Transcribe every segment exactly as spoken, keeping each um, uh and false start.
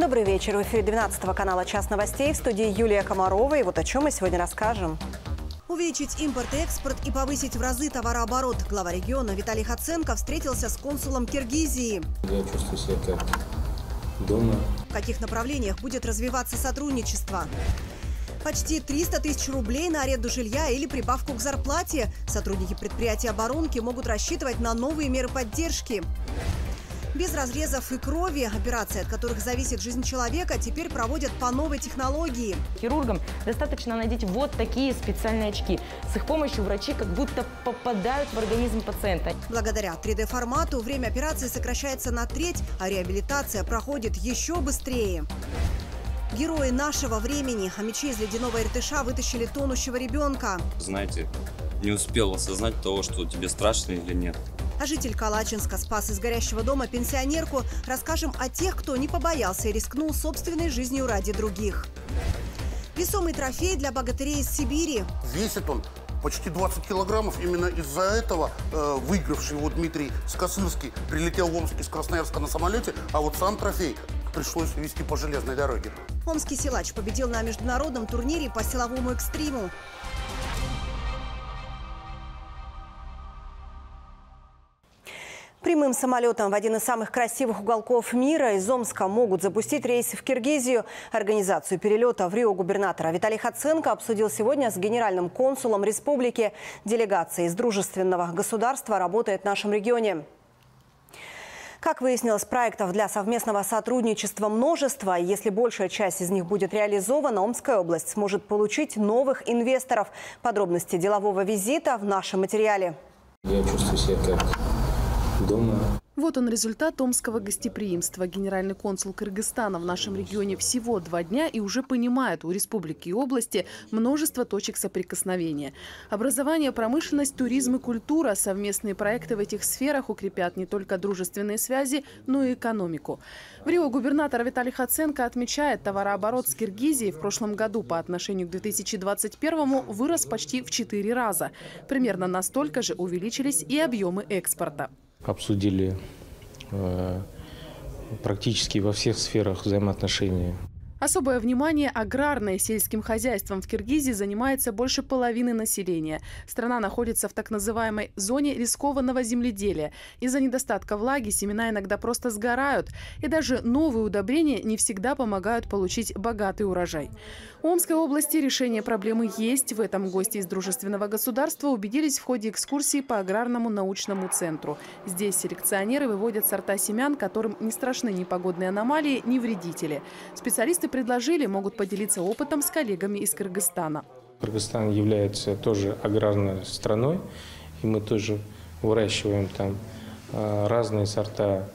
Добрый вечер. В эфире двенадцатого канала «Час новостей». В студии Юлия Комарова. И вот о чем мы сегодня расскажем. Увеличить импорт и экспорт и повысить в разы товарооборот. Глава региона Виталий Хаценко встретился с консулом Киргизии. Я чувствую себя как дома. В каких направлениях будет развиваться сотрудничество? Почти триста тысяч рублей на аренду жилья или прибавку к зарплате. Сотрудники предприятия оборонки могут рассчитывать на новые меры поддержки. Без разрезов и крови операции, от которых зависит жизнь человека, теперь проводят по новой технологии. Хирургам достаточно надеть вот такие специальные очки. С их помощью врачи как будто попадают в организм пациента. Благодаря три дэ формату время операции сокращается на треть, а реабилитация проходит еще быстрее. Герои нашего времени. Хомячи из ледяного Иртыша вытащили тонущего ребенка. Знаете, не успел осознать того, что тебе страшно или нет. А житель Калачинска спас из горящего дома пенсионерку. Расскажем о тех, кто не побоялся и рискнул собственной жизнью ради других. Весомый трофей для богатырей из Сибири. Весит он почти двадцать килограммов. Именно из-за этого э, выигравший его Дмитрий Скосырский прилетел в Омск из Красноярска на самолете, а вот сам трофей пришлось везти по железной дороге. Омский силач победил на международном турнире по силовому экстриму. Прямым самолетом в один из самых красивых уголков мира из Омска могут запустить рейсы в Киргизию. Организацию перелета в Рио губернатора Виталий Хаценко обсудил сегодня с генеральным консулом республики. Делегация из дружественного государства работает в нашем регионе. Как выяснилось, проектов для совместного сотрудничества множество. Если большая часть из них будет реализована, Омская область сможет получить новых инвесторов. Подробности делового визита в нашем материале. Я чувствую себя как дома. Вот он результат омского гостеприимства. Генеральный консул Кыргызстана в нашем регионе всего два дня и уже понимает, у республики и области множество точек соприкосновения. Образование, промышленность, туризм и культура. Совместные проекты в этих сферах укрепят не только дружественные связи, но и экономику. В Рио губернатор Виталий Хаценко отмечает, товарооборот с Киргизией в прошлом году по отношению к две тысячи двадцать первому вырос почти в четыре раза. Примерно настолько же увеличились и объемы экспорта. Обсудили э, практически во всех сферах взаимоотношений. Особое внимание аграрное сельским хозяйством в Киргизии занимается больше половины населения. Страна находится в так называемой зоне рискованного земледелия. Из-за недостатка влаги семена иногда просто сгорают. И даже новые удобрения не всегда помогают получить богатый урожай. У Омской области решение проблемы есть. В этом гости из дружественного государства убедились в ходе экскурсии по аграрному научному центру. Здесь селекционеры выводят сорта семян, которым не страшны ни погодные аномалии, ни вредители. Специалисты предложили, могут поделиться опытом с коллегами из Кыргызстана. Кыргызстан является тоже аграрной страной, и мы тоже выращиваем там разные сорта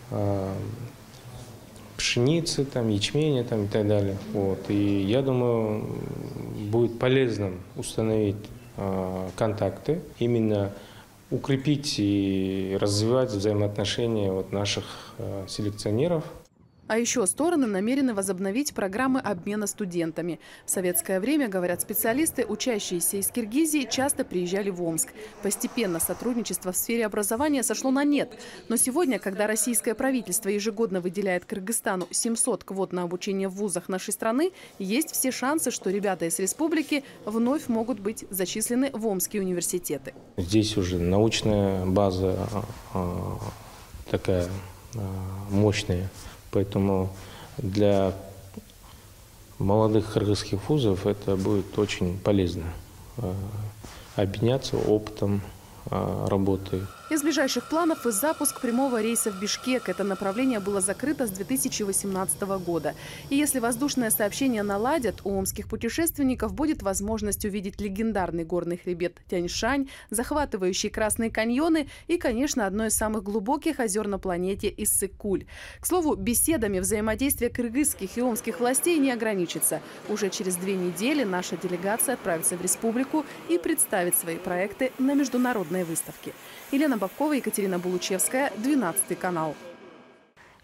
пшеницы, там, ячменя там, и так далее. Вот. И я думаю, будет полезным установить контакты, именно укрепить и развивать взаимоотношения вот наших селекционеров. А еще стороны намерены возобновить программы обмена студентами. В советское время, говорят специалисты, учащиеся из Киргизии часто приезжали в Омск. Постепенно сотрудничество в сфере образования сошло на нет. Но сегодня, когда российское правительство ежегодно выделяет Кыргызстану семьсот квот на обучение в вузах нашей страны, есть все шансы, что ребята из республики вновь могут быть зачислены в омские университеты. Здесь уже научная база такая мощная. Поэтому для молодых кыргызских вузов это будет очень полезно обменяться опытом работы. Из ближайших планов и запуск прямого рейса в Бишкек. Это направление было закрыто с две тысячи восемнадцатого года. И если воздушное сообщение наладят, у омских путешественников будет возможность увидеть легендарный горный хребет Тянь-Шань, захватывающие красные каньоны и, конечно, одно из самых глубоких озер на планете Иссык-Куль. К слову, беседами взаимодействия кыргызских и омских властей не ограничится. Уже через две недели наша делегация отправится в республику и представит свои проекты на международной выставке. Елена Бабкова, Екатерина Булучевская, двенадцатый канал.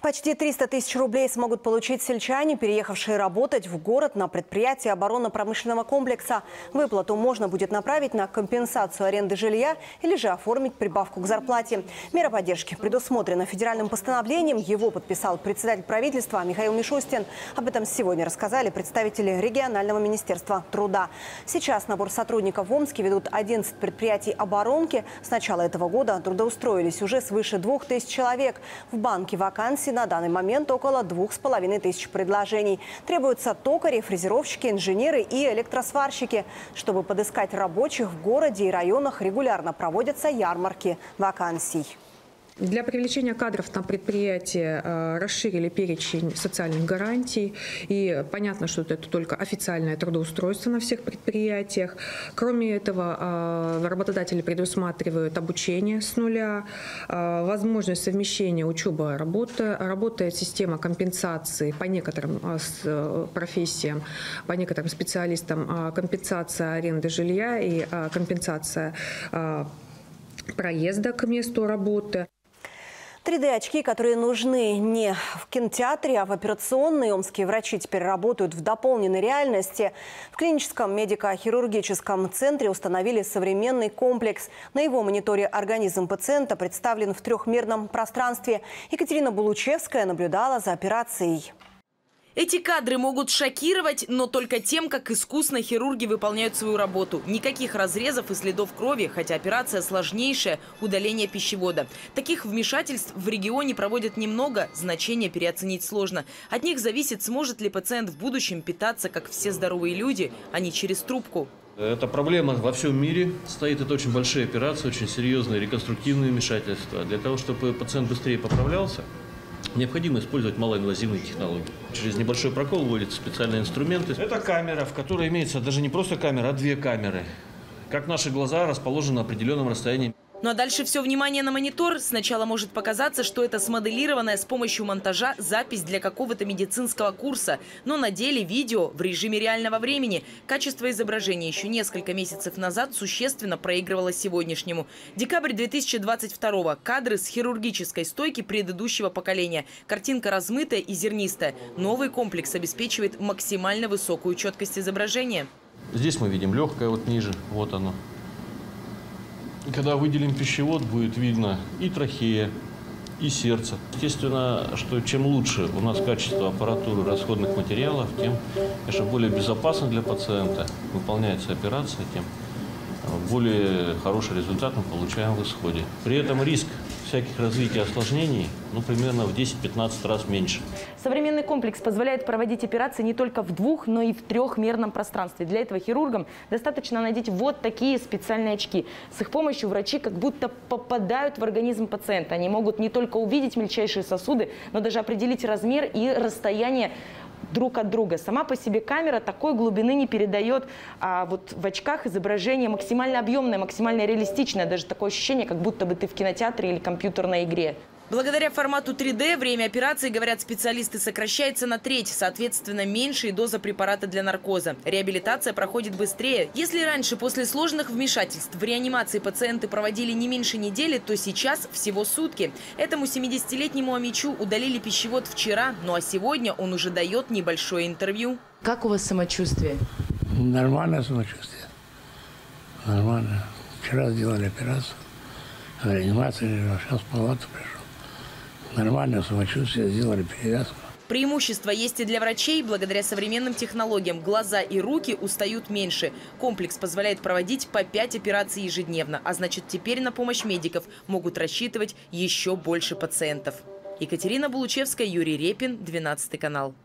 Почти триста тысяч рублей смогут получить сельчане, переехавшие работать в город на предприятие оборонно-промышленного комплекса. Выплату можно будет направить на компенсацию аренды жилья или же оформить прибавку к зарплате. Мера поддержки предусмотрена федеральным постановлением. Его подписал председатель правительства Михаил Мишустин. Об этом сегодня рассказали представители регионального министерства труда. Сейчас набор сотрудников в Омске ведут одиннадцать предприятий оборонки. С начала этого года трудоустроились уже свыше двух тысяч человек. В банке вакансий на данный момент около двух с половиной тысяч предложений. Требуются токари, фрезеровщики, инженеры и электросварщики. Чтобы подыскать рабочих в городе и районах, регулярно проводятся ярмарки вакансий. Для привлечения кадров на предприятие э, расширили перечень социальных гарантий. И понятно, что это только официальное трудоустройство на всех предприятиях. Кроме этого, э, работодатели предусматривают обучение с нуля, э, возможность совмещения учебы и работы. Работает система компенсации по некоторым э, с, э, профессиям, по некоторым специалистам, э, компенсация аренды жилья и э, компенсация э, проезда к месту работы. три дэ-очки, которые нужны не в кинотеатре, а в операционной. Омские врачи теперь работают в дополненной реальности. В клиническом медико-хирургическом центре установили современный комплекс. На его мониторе организм пациента представлен в трехмерном пространстве. Екатерина Булучевская наблюдала за операцией. Эти кадры могут шокировать, но только тем, как искусно хирурги выполняют свою работу. Никаких разрезов и следов крови, хотя операция сложнейшая – удаление пищевода. Таких вмешательств в регионе проводят немного, значение переоценить сложно. От них зависит, сможет ли пациент в будущем питаться, как все здоровые люди, а не через трубку. Это проблема во всем мире. Стоит это очень большие операции, очень серьезные реконструктивные вмешательства. Для того, чтобы пациент быстрее поправлялся, необходимо использовать малоинвазивные технологии. Через небольшой прокол вводятся специальные инструменты. Это камера, в которой имеется даже не просто камера, а две камеры. Как наши глаза расположены на определенном расстоянии. Ну а дальше все внимание на монитор. Сначала может показаться, что это смоделированная с помощью монтажа запись для какого-то медицинского курса. Но на деле видео в режиме реального времени. Качество изображения еще несколько месяцев назад существенно проигрывалось сегодняшнему. Декабрь две тысячи двадцать второго. Кадры с хирургической стойки предыдущего поколения. Картинка размытая и зернистая. Новый комплекс обеспечивает максимально высокую четкость изображения. Здесь мы видим легкое, вот ниже, вот оно. Когда выделим пищевод, будет видно и трахея, и сердце. Естественно, что чем лучше у нас качество аппаратуры, расходных материалов, тем, конечно, более безопасно для пациента выполняется операция, тем более хороший результат мы получаем в исходе. При этом риск всяких развития осложнений, ну, примерно в десять-пятнадцать раз меньше. Современный комплекс позволяет проводить операции не только в двух, но и в трехмерном пространстве. Для этого хирургам достаточно надеть вот такие специальные очки. С их помощью врачи как будто попадают в организм пациента. Они могут не только увидеть мельчайшие сосуды, но даже определить размер и расстояние друг от друга. Сама по себе камера такой глубины не передает, а вот в очках изображение максимально объемное, максимально реалистичное. Даже такое ощущение, как будто бы ты в кинотеатре или компьютерной игре. Благодаря формату три дэ время операции, говорят специалисты, сокращается на треть. Соответственно, меньше и доза препарата для наркоза. Реабилитация проходит быстрее. Если раньше после сложных вмешательств в реанимации пациенты проводили не меньше недели, то сейчас всего сутки. Этому семидесятилетнему омичу удалили пищевод вчера, ну а сегодня он уже дает небольшое интервью. Как у вас самочувствие? Нормальное самочувствие. Нормально. Вчера сделали операцию. В реанимации лежал, сейчас в палату пришел. Нормальное самочувствие, сделали перевязку. Преимущество есть и для врачей. Благодаря современным технологиям глаза и руки устают меньше. Комплекс позволяет проводить по пять операций ежедневно. А значит, теперь на помощь медиков могут рассчитывать еще больше пациентов. Екатерина Булучевская, Юрий Репин, двенадцатый канал.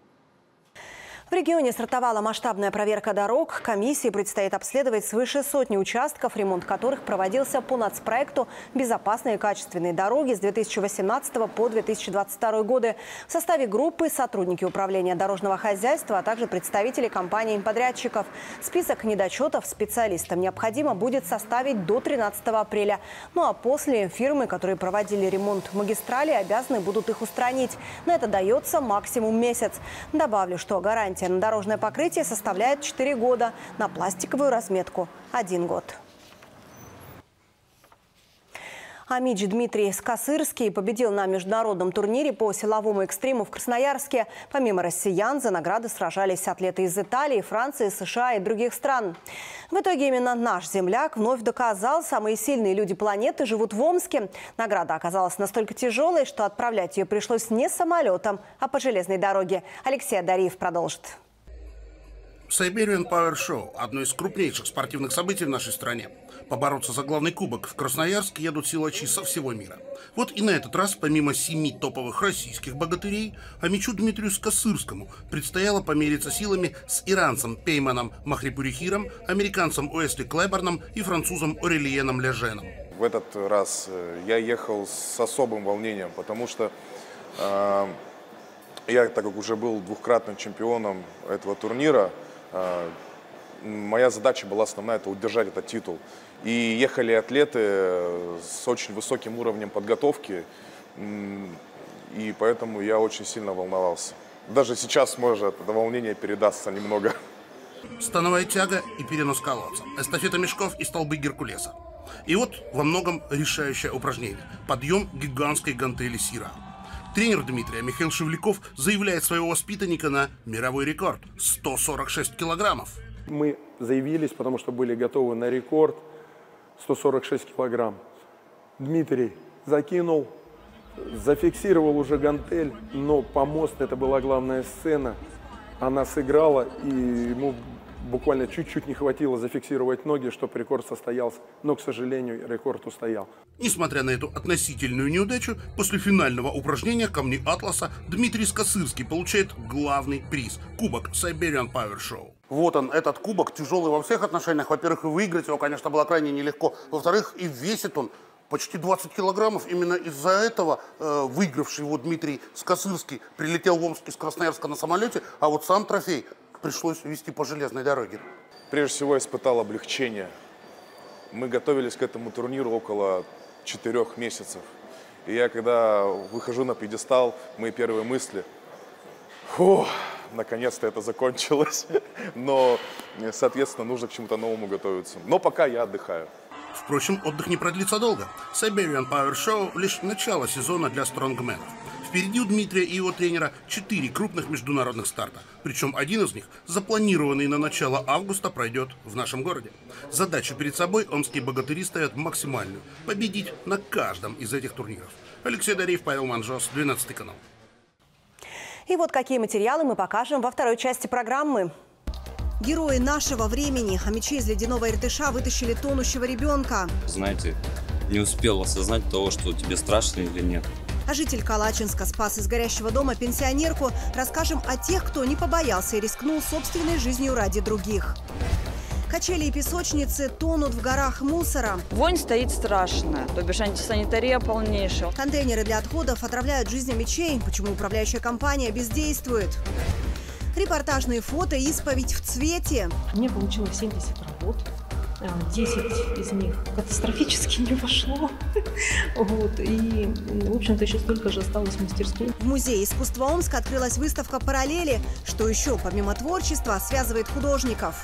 В регионе стартовала масштабная проверка дорог. Комиссии предстоит обследовать свыше сотни участков, ремонт которых проводился по нацпроекту «Безопасные и качественные дороги» с две тысячи восемнадцатого по две тысячи двадцать второй годы. В составе группы сотрудники управления дорожного хозяйства, а также представители компаний-подрядчиков. Список недочетов специалистам необходимо будет составить до тринадцатого апреля. Ну а после фирмы, которые проводили ремонт магистрали, обязаны будут их устранить. На это дается максимум месяц. Добавлю, что гарантия на дорожное покрытие составляет четыре года, на пластиковую разметку – один год. Амич Дмитрий Скосырский победил на международном турнире по силовому экстриму в Красноярске. Помимо россиян, за награды сражались атлеты из Италии, Франции, США и других стран. В итоге именно наш земляк вновь доказал, самые сильные люди планеты живут в Омске. Награда оказалась настолько тяжелой, что отправлять ее пришлось не самолетом, а по железной дороге. Алексей Адариев продолжит. Siberian Power Show – одно из крупнейших спортивных событий в нашей стране. Побороться за главный кубок в Красноярск едут силачи со всего мира. Вот и на этот раз, помимо семи топовых российских богатырей, Амичу Дмитрию Скосырскому предстояло помериться силами с иранцем Пейманом Махрипурихиром, американцем Уэсли Клэберном и французом Орельеном Леженом. В этот раз я ехал с особым волнением, потому что э, я, так как уже был двукратным чемпионом этого турнира, э, моя задача была основная – это удержать этот титул. И ехали атлеты с очень высоким уровнем подготовки, и поэтому я очень сильно волновался. Даже сейчас, может, это волнение передастся немного. Становая тяга и перенос колодца, эстафета мешков и столбы Геркулеса. И вот во многом решающее упражнение – подъем гигантской гантели Сира. Тренер Дмитрия Михаил Шевляков заявляет своего воспитанника на мировой рекорд – сто сорок шесть килограммов. Мы заявились, потому что были готовы на рекорд сто сорок шесть килограмм. Дмитрий закинул, зафиксировал уже гантель, но помост – это была главная сцена. Она сыграла, и ему буквально чуть-чуть не хватило зафиксировать ноги, чтобы рекорд состоялся. Но, к сожалению, рекорд устоял. Несмотря на эту относительную неудачу, после финального упражнения «Камни Атласа» Дмитрий Скосырский получает главный приз – кубок Siberian Power Show. Вот он, этот кубок, тяжелый во всех отношениях. Во-первых, и выиграть его, конечно, было крайне нелегко. Во-вторых, и весит он почти двадцать килограммов. Именно из-за этого э, выигравший его Дмитрий Скосырский прилетел в Омск из Красноярска на самолете, а вот сам трофей пришлось везти по железной дороге. Прежде всего, я испытал облегчение. Мы готовились к этому турниру около четырех месяцев. И я, когда выхожу на пьедестал, мои первые мысли: фух, наконец-то это закончилось. Но, соответственно, нужно к чему-то новому готовиться. Но пока я отдыхаю. Впрочем, отдых не продлится долго. Siberian Power Show – лишь начало сезона для стронгменов. Впереди у Дмитрия и его тренера четыре крупных международных старта. Причем один из них, запланированный на начало августа, пройдет в нашем городе. Задачу перед собой омские богатыри ставят максимальную – победить на каждом из этих турниров. Алексей Адариев, Павел Манжос, двенадцатый канал. И вот какие материалы мы покажем во второй части программы. Герои нашего времени. Амичи из ледяного Иртыша вытащили тонущего ребенка. Знаете, не успел осознать того, что тебе страшно или нет. А житель Калачинска спас из горящего дома пенсионерку. Расскажем о тех, кто не побоялся и рискнул собственной жизнью ради других. Качели и песочницы тонут в горах мусора. Вонь стоит страшная, то бишь антисанитария полнейшая. Контейнеры для отходов отравляют жизнь амичей. Почему управляющая компания бездействует? Репортажные фото, исповедь в цвете. Мне получилось семьдесят работ. десять из них катастрофически не вошло. Вот. И, в общем-то, еще столько же осталось в мастерской. В Музее искусства Омска открылась выставка «Параллели». Что еще, помимо творчества, связывает художников?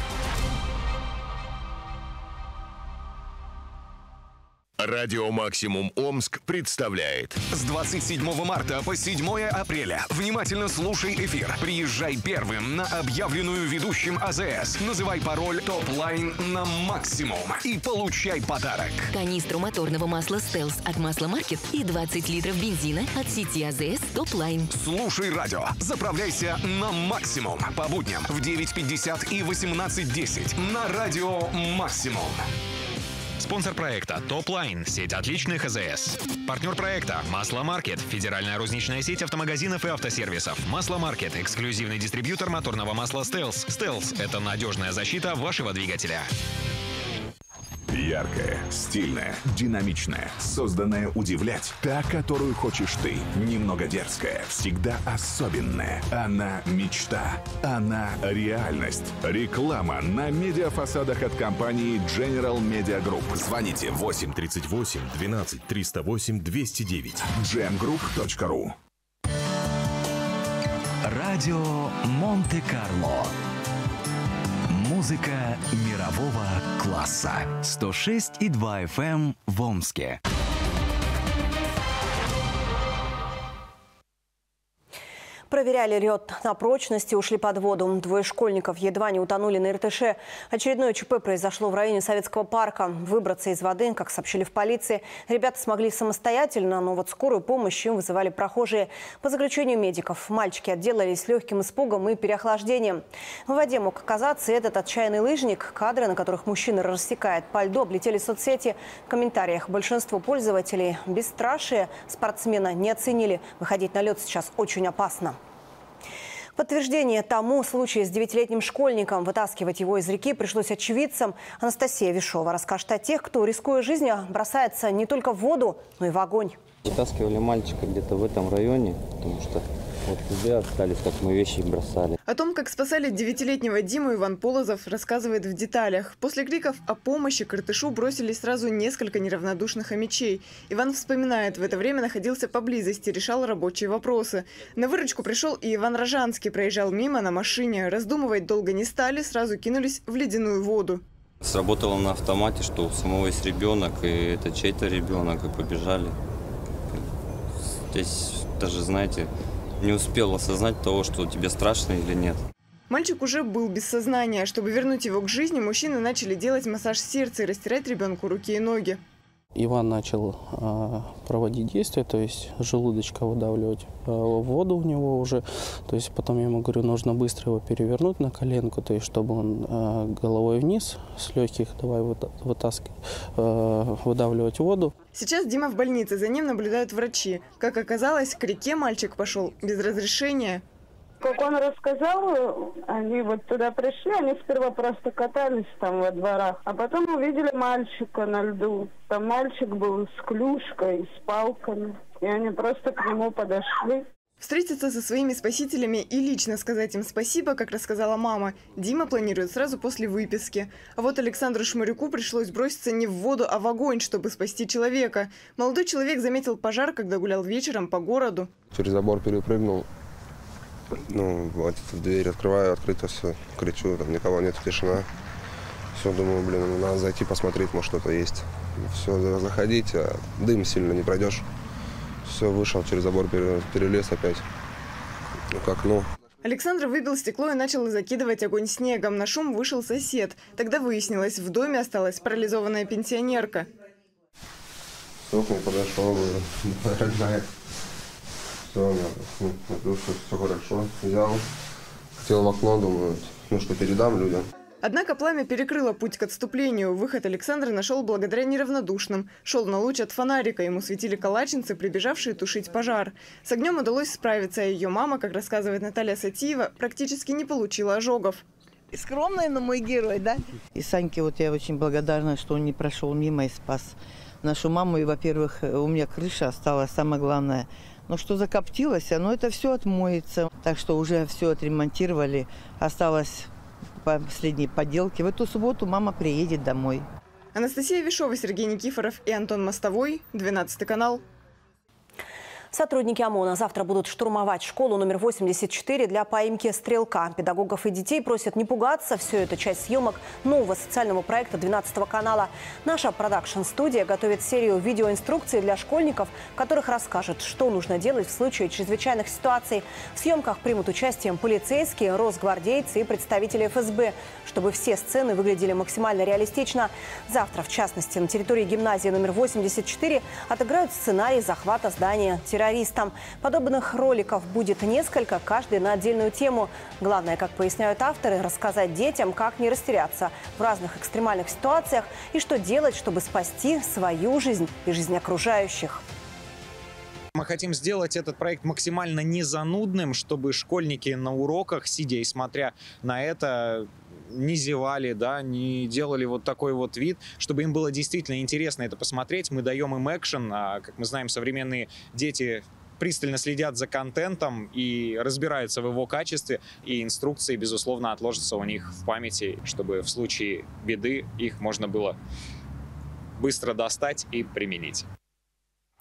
Радио «Максимум Омск» представляет. С двадцать седьмого марта по седьмое апреля. Внимательно слушай эфир. Приезжай первым на объявленную ведущим АЗС. Называй пароль топ-лайн на максимум и получай подарок. Канистру моторного масла «Стелс» от Масла Маркет и двадцать литров бензина от сети АЗС топ-лайн. Слушай радио. Заправляйся на максимум. По будням в девять пятьдесят и восемнадцать десять на радио «Максимум». Спонсор проекта «Топ-Лайн» – сеть отличных АЗС. Партнер проекта «Масло Маркет» – федеральная розничная сеть автомагазинов и автосервисов. «Масло Маркет» – эксклюзивный дистрибьютор моторного масла «Стелс». «Стелс» – это надежная защита вашего двигателя. Яркая, стильная, динамичная, созданная удивлять. Та, которую хочешь ты. Немного дерзкая, всегда особенная. Она мечта. Она реальность. Реклама на медиафасадах от компании General Media Group. Звоните восемь тридцать восемь двенадцать триста восемь двести девять. джем групп точка ру. Радио Монте-Карло. Музыка мирового класса. сто шесть и два эф эм в Омске. Проверяли лед на прочность и ушли под воду. Двое школьников едва не утонули на Иртыше. Очередное ЧП произошло в районе Советского парка. Выбраться из воды, как сообщили в полиции, ребята смогли самостоятельно, но вот скорую помощь им вызывали прохожие. По заключению медиков, мальчики отделались легким испугом и переохлаждением. В воде мог оказаться этот отчаянный лыжник. Кадры, на которых мужчина рассекает по льду, облетели соцсети. В комментариях большинство пользователей бесстрашие спортсмена не оценили. Выходить на лед сейчас очень опасно. Подтверждение тому случаю с девятилетним школьником. Вытаскивать его из реки пришлось очевидцам. Анастасия Вишова расскажет о тех, кто, рискуя жизнью, бросается не только в воду, но и в огонь. Вытаскивали мальчика где-то в этом районе, потому что вот где остались, как мы вещи бросали. О том, как спасали девятилетнего Диму, Иван Полозов рассказывает в деталях. После криков о помощи к Иртышу бросились сразу несколько неравнодушных хомячей. Иван вспоминает, в это время находился поблизости, решал рабочие вопросы. На выручку пришел и Иван Рожанский, проезжал мимо на машине. Раздумывать долго не стали, сразу кинулись в ледяную воду. Сработало на автомате, что у самого есть ребенок, и это чей-то ребенок, и побежали. Здесь даже, знаете, не успел осознать того, что тебе страшно или нет. Мальчик уже был без сознания. Чтобы вернуть его к жизни, мужчины начали делать массаж сердца и растирать ребенку руки и ноги. Иван начал э, проводить действия, то есть желудочка выдавливать э, воду у него уже. То есть потом я ему говорю, нужно быстро его перевернуть на коленку, то есть чтобы он э, головой вниз с легких давай вытаскивать, э, выдавливать воду. Сейчас Дима в больнице, за ним наблюдают врачи. Как оказалось, к реке мальчик пошел без разрешения. Как он рассказал, они вот туда пришли, они сперва просто катались там во дворах, а потом увидели мальчика на льду. Там мальчик был с клюшкой, с палками, и они просто к нему подошли. Встретиться со своими спасителями и лично сказать им спасибо, как рассказала мама, Дима планирует сразу после выписки. А вот Александру Шмарюку пришлось броситься не в воду, а в огонь, чтобы спасти человека. Молодой человек заметил пожар, когда гулял вечером по городу. Через забор перепрыгнул. Ну, вот дверь открываю, открыто все, кричу, там никого нет, тишина. Все, думаю, блин, надо зайти посмотреть, может что-то есть. Все, заходить, а дым сильно не пройдешь. Все, вышел через забор, перелез опять ну, к окну. Александр выбил стекло и начал закидывать огонь снегом. На шум вышел сосед. Тогда выяснилось, в доме осталась парализованная пенсионерка. Все, к ней подошел, родная. Все, ну, все хорошо. Взял, хотел в окно, думаю, ну что, передам людям. Однако пламя перекрыло путь к отступлению. Выход Александр нашел благодаря неравнодушным. Шел на луч от фонарика. Ему светили калачинцы, прибежавшие тушить пожар. С огнем удалось справиться, а ее мама, как рассказывает Наталья Сатиева, практически не получила ожогов. Скромный, но мой герой, да? И Саньке вот я очень благодарна, что он не прошел мимо и спас нашу маму. И, во-первых, у меня крыша осталась, самое главное. Но что закоптилось, но это все отмоется. Так что уже все отремонтировали. Осталось последние поделки. В эту субботу мама приедет домой. Анастасия Вишова, Сергей Никифоров и Антон Мостовой. двенадцатый канал. Сотрудники ОМОНа завтра будут штурмовать школу номер восемьдесят четыре для поимки стрелка. Педагогов и детей просят не пугаться. Все это часть съемок нового социального проекта двенадцатого канала. Наша продакшн-студия готовит серию видеоинструкций для школьников, в которых расскажут, что нужно делать в случае чрезвычайных ситуаций. В съемках примут участие полицейские, росгвардейцы и представители эф эс бэ, чтобы все сцены выглядели максимально реалистично. Завтра, в частности, на территории гимназии номер восемьдесят четыре отыграют сценарий захвата здания террористам. Подобных роликов будет несколько, каждый на отдельную тему. Главное, как поясняют авторы, рассказать детям, как не растеряться в разных экстремальных ситуациях и что делать, чтобы спасти свою жизнь и жизнь окружающих. Мы хотим сделать этот проект максимально незанудным, чтобы школьники на уроках, сидя и смотря на это, не зевали, да, не делали вот такой вот вид, чтобы им было действительно интересно это посмотреть. Мы даем им экшен, а, как мы знаем, современные дети пристально следят за контентом и разбираются в его качестве, и инструкции, безусловно, отложатся у них в памяти, чтобы в случае беды их можно было быстро достать и применить.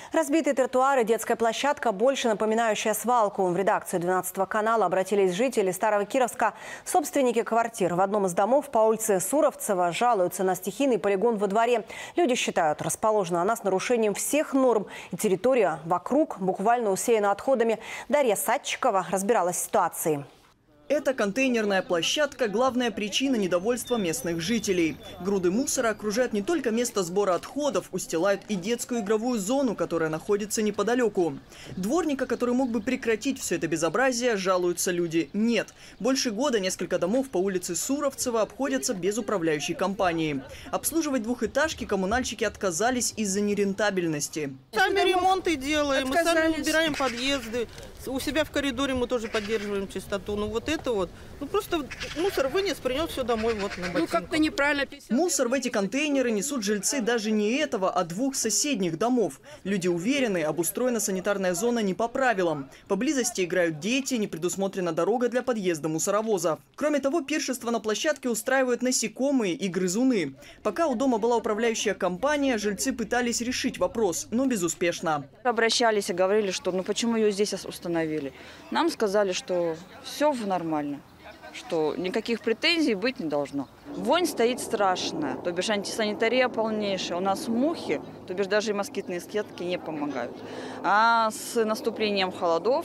Разбитые тротуары, детская площадка, больше напоминающая свалку. В редакцию двенадцатого канала обратились жители Старого Кировска. Собственники квартир в одном из домов по улице Суровцева жалуются на стихийный полигон во дворе. Люди считают, расположена она с нарушением всех норм. И территория вокруг буквально усеяна отходами. Дарья Садчикова разбиралась в ситуации. Эта контейнерная площадка – главная причина недовольства местных жителей. Груды мусора окружают не только место сбора отходов, устилают и детскую игровую зону, которая находится неподалеку. Дворника, который мог бы прекратить все это безобразие, жалуются люди, нет. Больше года несколько домов по улице Суровцева обходятся без управляющей компании. Обслуживать двухэтажки коммунальщики отказались из-за нерентабельности. Сами ремонты делаем, мы сами убираем подъезды. У себя в коридоре мы тоже поддерживаем чистоту. Ну вот это вот, ну просто мусор вынес, принес все домой вот на ботинку. Ну как-то неправильно. Мусор в эти контейнеры несут жильцы даже не этого, а двух соседних домов. Люди уверены, обустроена санитарная зона не по правилам. Поблизости играют дети, не предусмотрена дорога для подъезда мусоровоза. Кроме того, пиршество на площадке устраивают насекомые и грызуны. Пока у дома была управляющая компания, жильцы пытались решить вопрос, но безуспешно. Обращались и говорили, что ну почему ее здесь установили. Нам сказали, что все нормально, что никаких претензий быть не должно. Вонь стоит страшная, то бишь антисанитария полнейшая. У нас мухи, то бишь даже и москитные сетки не помогают. А с наступлением холодов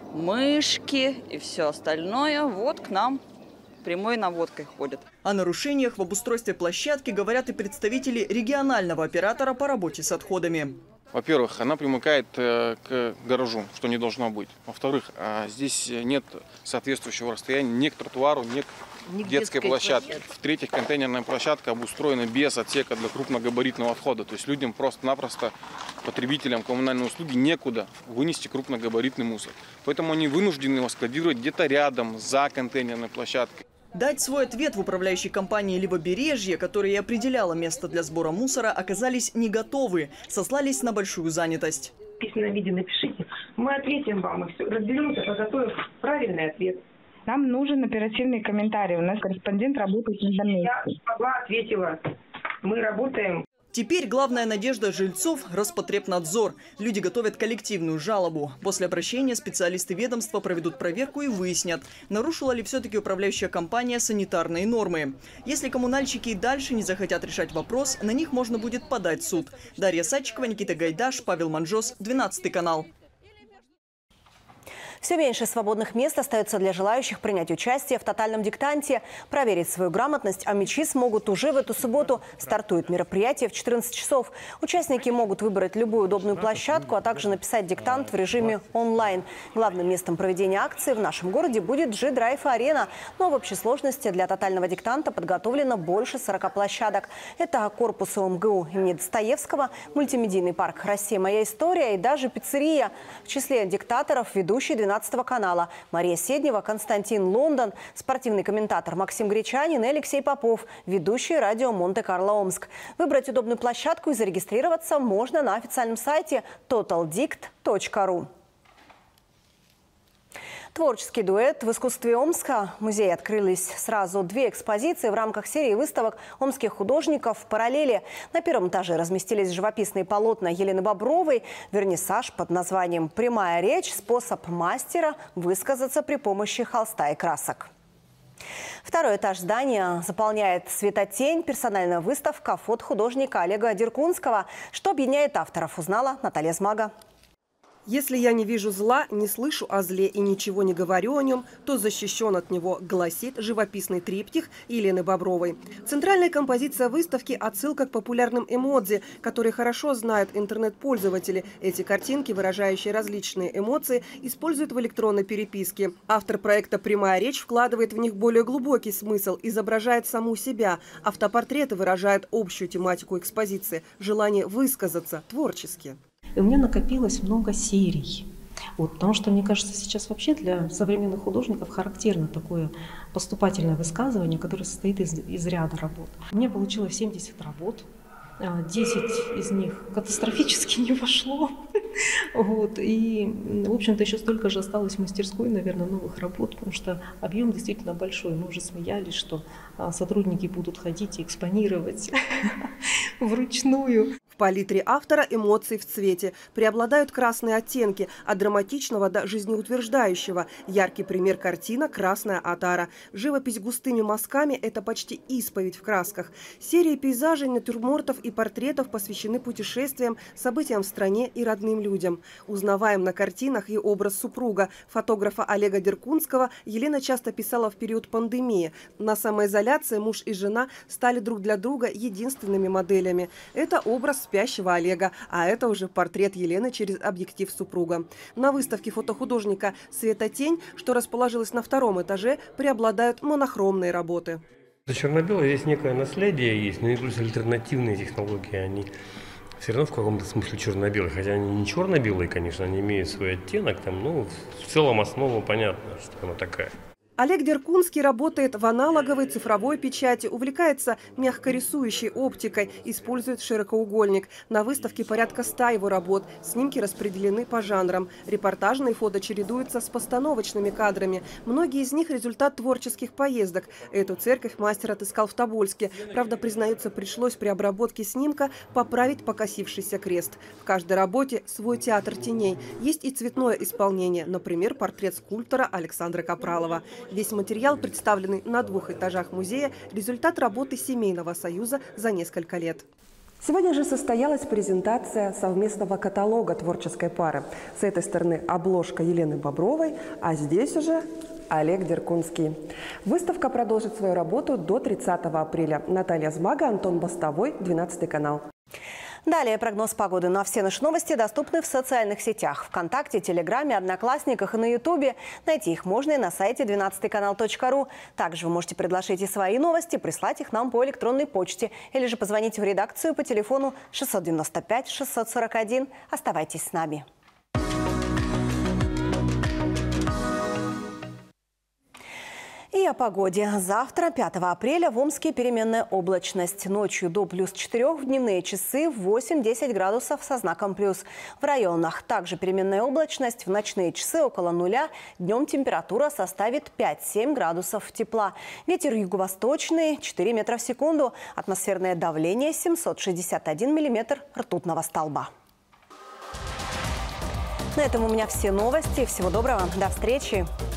мышки и все остальное вот к нам прямой наводкой ходят. О нарушениях в обустройстве площадки говорят и представители регионального оператора по работе с отходами. Во-первых, она примыкает к гаражу, что не должно быть. Во-вторых, здесь нет соответствующего расстояния ни к тротуару, ни к ни детской, детской площадке. площадке. В-третьих, контейнерная площадка обустроена без отсека для крупногабаритного отхода. То есть людям просто-напросто, потребителям коммунальной услуги, некуда вынести крупногабаритный мусор. Поэтому они вынуждены его складировать где-то рядом, за контейнерной площадкой. Дать свой ответ в управляющей компании «Левобережье», которая и определяла место для сбора мусора, оказались не готовы, сослались на большую занятость. В письменном виде напишите, мы ответим вам, и все, разберемся, подготовим правильный ответ. Нам нужен оперативный комментарий, у нас корреспондент работает на месте. Я смогла, ответила, мы работаем. Теперь главная надежда жильцов – Роспотребнадзор. Люди готовят коллективную жалобу. После обращения специалисты ведомства проведут проверку и выяснят, нарушила ли все-таки управляющая компания санитарные нормы. Если коммунальщики и дальше не захотят решать вопрос, на них можно будет подать в суд. Дарья Садчикова, Никита Гайдаш, Павел Манжос, двенадцатый канал. Все меньше свободных мест остается для желающих принять участие в тотальном диктанте. Проверить свою грамотность омичи смогут уже в эту субботу. Стартует мероприятие в четырнадцать часов. Участники могут выбрать любую удобную площадку, а также написать диктант в режиме онлайн. Главным местом проведения акции в нашем городе будет G-Drive-арена. Но в общей сложности для тотального диктанта подготовлено больше сорока площадок. Это корпус ОМГУ имени Достоевского, мультимедийный парк «Россия. Моя история» и даже пиццерия. В числе диктаторов ведущий двенадцатого канала Мария Седнева, Константин Лондон, спортивный комментатор Максим Гречанин и Алексей Попов, ведущий радио Монте-Карло Омск. Выбрать удобную площадку и зарегистрироваться можно на официальном сайте тотал дикт точка ру. Творческий дуэт в искусстве Омска. В музее открылись сразу две экспозиции в рамках серии выставок омских художников в параллели. На первом этаже разместились живописные полотна Елены Бобровой, вернисаж под названием «Прямая речь. Способ мастера высказаться при помощи холста и красок». Второй этаж здания заполняет «Светотень» – персональная выставка фото художника Олега Деркунского. Что объединяет авторов, узнала Наталья Змага. Если я не вижу зла, не слышу о зле и ничего не говорю о нем, то защищен от него, гласит живописный триптих Елены Бобровой. Центральная композиция выставки – отсылка к популярным эмодзи, которые хорошо знают интернет-пользователи. Эти картинки, выражающие различные эмоции, используют в электронной переписке. Автор проекта «Прямая речь» вкладывает в них более глубокий смысл, изображает саму себя. Автопортреты выражают общую тематику экспозиции – желание высказаться творчески. И у меня накопилось много серий. Вот, потому что, мне кажется, сейчас вообще для современных художников характерно такое поступательное высказывание, которое состоит из, из ряда работ. У меня получилось семьдесят работ. десять из них катастрофически не вошло. Вот. И, в общем-то, еще столько же осталось в мастерской, наверное, новых работ, потому что объем действительно большой. Мы уже смеялись, что сотрудники будут ходить и экспонировать вручную. В палитре автора эмоций в цвете. Преобладают красные оттенки, от драматичного до жизнеутверждающего. Яркий пример – картина «Красная отара». Живопись густыми мазками – это почти исповедь в красках. Серии пейзажей, натюрмортов и портретов посвящены путешествиям, событиям в стране и родным людям. Узнаваем на картинах и образ супруга. Фотографа Олега Деркунского Елена часто писала в период пандемии. На самоизоляции муж и жена стали друг для друга единственными моделями. Это образ спящего Олега, а это уже портрет Елены через объектив супруга. На выставке фотохудожника «Светотень», что расположилась на втором этаже, преобладают монохромные работы. Черно-белое здесь некое наследие есть, но и плюс альтернативные технологии, они все равно в каком-то смысле черно-белые, хотя они не черно-белые, конечно, они имеют свой оттенок, там, ну, в целом основа понятна, что она такая. Олег Деркунский работает в аналоговой цифровой печати, увлекается мягкорисующей оптикой, использует широкоугольник. На выставке порядка ста его работ. Снимки распределены по жанрам. Репортажные фото чередуются с постановочными кадрами. Многие из них – результат творческих поездок. Эту церковь мастер отыскал в Тобольске. Правда, признается, пришлось при обработке снимка поправить покосившийся крест. В каждой работе свой театр теней. Есть и цветное исполнение, например, портрет скульптора Александра Капралова. Весь материал, представленный на двух этажах музея, результат работы семейного союза за несколько лет. Сегодня же состоялась презентация совместного каталога творческой пары. С этой стороны обложка Елены Бобровой, а здесь уже Олег Деркунский. Выставка продолжит свою работу до тридцатого апреля. Наталья Змага, Антон Бастовой, двенадцатый канал. Далее прогноз погоды. Ну а все наши новости доступны в социальных сетях. ВКонтакте, Телеграме, Одноклассниках и на Ютубе. Найти их можно и на сайте двенадцатый канал точка ру. Также вы можете предложить и свои новости, прислать их нам по электронной почте. Или же позвоните в редакцию по телефону шестьсот девяносто пять шестьсот сорок один. Оставайтесь с нами. И о погоде. Завтра, пятого апреля, в Омске переменная облачность. Ночью до плюс четырёх, в дневные часы восемь-десять градусов со знаком плюс. В районах также переменная облачность. В ночные часы около нуля. Днем температура составит пять-семь градусов тепла. Ветер юго-восточный четыре метра в секунду. Атмосферное давление семьсот шестьдесят один миллиметр ртутного столба. На этом у меня все новости. Всего доброго. До встречи.